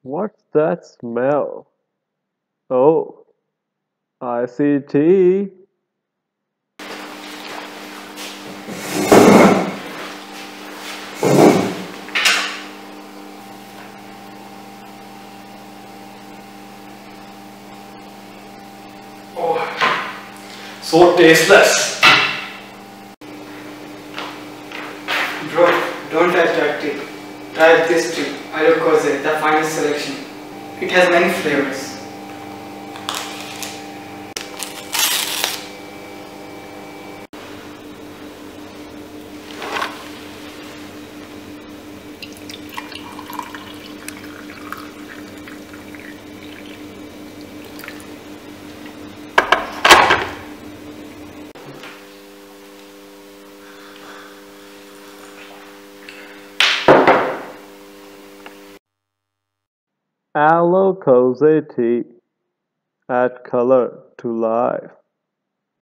What's that smell? Oh, I see tea. Oh, so tasteless. Bro, don't try that tea. Try this tea, Ayurveda, the finest selection. It has many flavors. Aloe cozy tea. Add color to life.